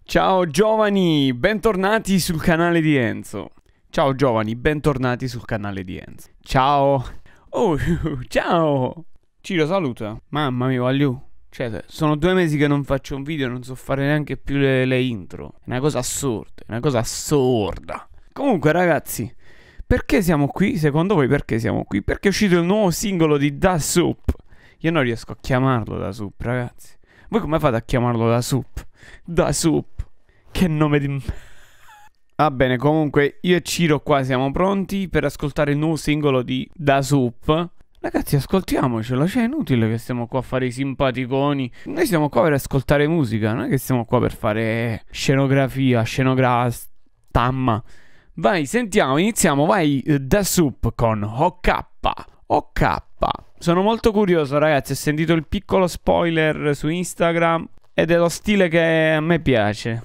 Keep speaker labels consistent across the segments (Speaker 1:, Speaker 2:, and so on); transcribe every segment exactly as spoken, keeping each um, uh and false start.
Speaker 1: Ciao giovani, bentornati sul canale di Enzo. Ciao giovani, bentornati sul canale di Enzo. Ciao. Oh, ciao. Ciro, saluta. Mamma mia, voglio. Cioè, sono due mesi che non faccio un video e non so fare neanche più le, le intro. È una cosa assurda, è una cosa assurda. Comunque, ragazzi, perché siamo qui? Secondo voi perché siamo qui? Perché è uscito il nuovo singolo di Da Soup. Io non riesco a chiamarlo Da Soup, ragazzi. Voi come fate a chiamarlo Da Soup? Da Soup. Che nome di... Va bene, comunque io e Ciro qua siamo pronti per ascoltare il nuovo singolo di Da Soup. Ragazzi, ascoltiamocelo, cioè è inutile che stiamo qua a fare i simpaticoni. Noi siamo qua per ascoltare musica, non è che stiamo qua per fare scenografia, scenografia. Vai, sentiamo, iniziamo, vai, Da Soup con O K. O K. Sono molto curioso, ragazzi, ho sentito il piccolo spoiler su Instagram ed è lo stile che a me piace.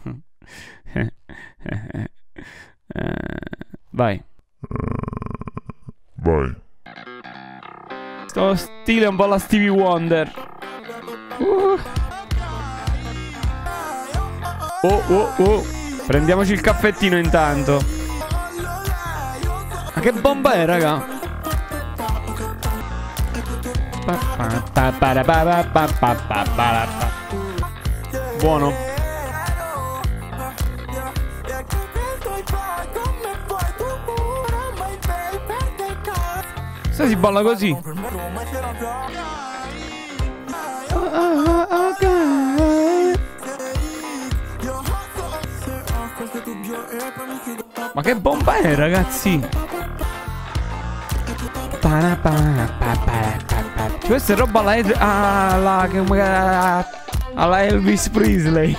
Speaker 1: eh, vai.
Speaker 2: Vai.
Speaker 1: Sto stile è un po' la Stevie Wonder. uh. Oh oh oh. Prendiamoci il caffettino intanto. Ma che bomba è, raga? Buono. Se si balla così. Ma che bomba è, ragazzi? Questa è roba alla, Ed alla, alla Elvis Presley.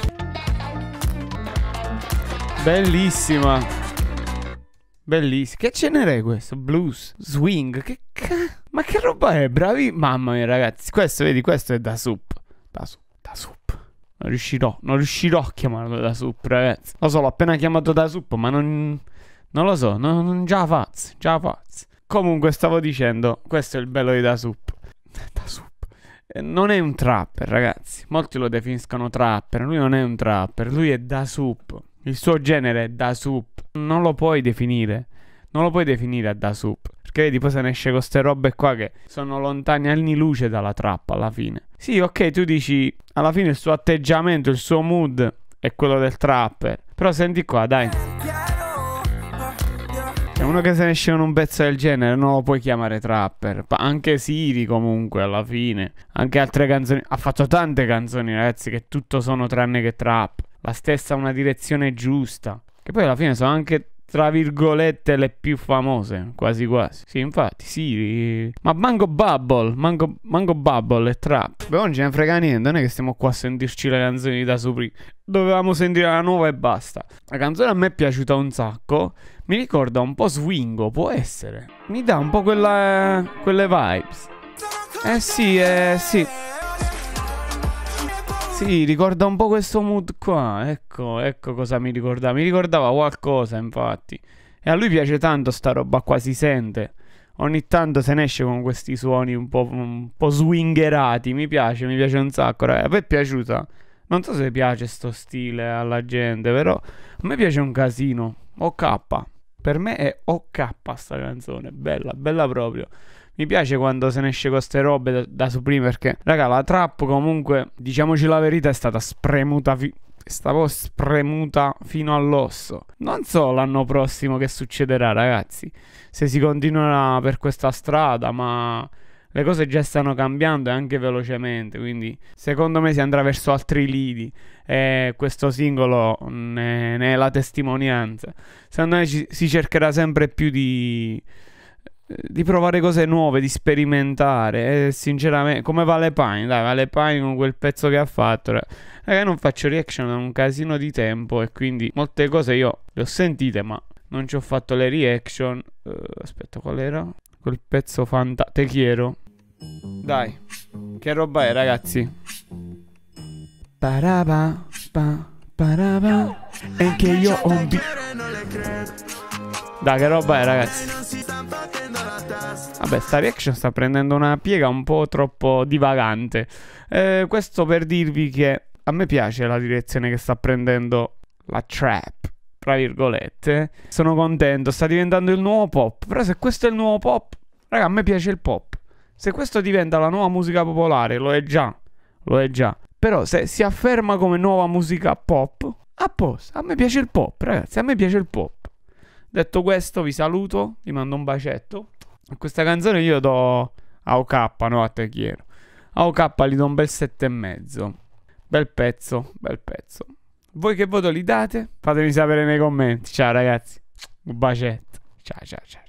Speaker 1: Bellissima. Bellissima. Che genere è questo? Blues, swing. Che ca... Ma che roba è? Bravi. Mamma mia, ragazzi. Questo, vedi, questo è Da Soup. Da Soup. Da Soup. Non riuscirò. Non riuscirò a chiamarlo Da Soup, ragazzi. Lo so, l'ho appena chiamato Da Soup, ma non... Non lo so. Non, non già fazzi. Già fazzi. Comunque, stavo dicendo, questo è il bello di Da Soup. Da Soup. Non è un trapper, ragazzi. Molti lo definiscono trapper. Lui non è un trapper. Lui è Da Soup. Il suo genere è Da Soup. Non lo puoi definire. Non lo puoi definire a Da Soup. Perché vedi, poi se ne esce con ste robe qua che sono lontani anni luce dalla trappa alla fine. Sì, ok, tu dici, alla fine il suo atteggiamento, il suo mood è quello del trapper. Però senti qua, dai. Cioè, uno che se ne esce con un pezzo del genere non lo puoi chiamare trapper. Anche Siri comunque alla fine. Anche altre canzoni. Ha fatto tante canzoni, ragazzi, che tutto sono tranne che trap. La stessa una direzione giusta. Che poi alla fine sono anche, tra virgolette, le più famose. Quasi quasi. Sì, infatti, sì. Ma Mango Bubble. Mango, Mango Bubble è trap. Beh, non ce ne frega niente. Non è che stiamo qua a sentirci le canzoni di Da Soup. Dovevamo sentire la nuova e basta. La canzone a me è piaciuta un sacco. Mi ricorda un po' Swingo. Può essere. Mi dà un po' quella, quelle vibes. Eh sì, eh sì. Sì, ricorda un po' questo mood qua. Ecco, ecco cosa mi ricordava. Mi ricordava qualcosa, infatti. E a lui piace tanto sta roba qua, si sente. Ogni tanto se ne esce con questi suoni un po', un po' swingerati. Mi piace, mi piace un sacco, ragazzi. A me è piaciuta. Non so se piace sto stile alla gente, però a me piace un casino. O K. Per me è O K sta canzone. Bella, bella proprio. Mi piace quando se ne esce con ste robe da, da Supreme, perché, raga, la trap comunque, diciamoci la verità, è stata spremuta, fi stavo spremuta fino all'osso. Non so l'anno prossimo che succederà, ragazzi, se si continuerà per questa strada, ma le cose già stanno cambiando e anche velocemente, quindi secondo me si andrà verso altri lidi e questo singolo ne, ne è la testimonianza. Secondo me ci, si cercherà sempre più di... di provare cose nuove, di sperimentare. E sinceramente, come Valepine, dai, Valepine con quel pezzo che ha fatto. Raga, non faccio reaction da un casino di tempo e quindi molte cose io le ho sentite, ma non ci ho fatto le reaction. uh, Aspetta, qual era? Quel pezzo fantastico. Te quiero. Dai, che roba è, ragazzi? Paraba, pa, paraba. E che io ho un bi... Dai, che roba è, ragazzi? Vabbè, sta reaction sta prendendo una piega un po' troppo divagante. eh, Questo per dirvi che a me piace la direzione che sta prendendo la trap, tra virgolette. Sono contento, sta diventando il nuovo pop. Però se questo è il nuovo pop, raga, a me piace il pop. Se questo diventa la nuova musica popolare, lo è già, lo è già. Però se si afferma come nuova musica pop, a posto, a me piace il pop, ragazzi, a me piace il pop. Detto questo, vi saluto, vi mando un bacetto. A questa canzone io do A O K, no a te chiedo. A O K gli do un bel sette e mezzo. Bel pezzo, bel pezzo. Voi che voto li date? Fatemi sapere nei commenti. Ciao ragazzi, un bacetto. Ciao ciao ciao.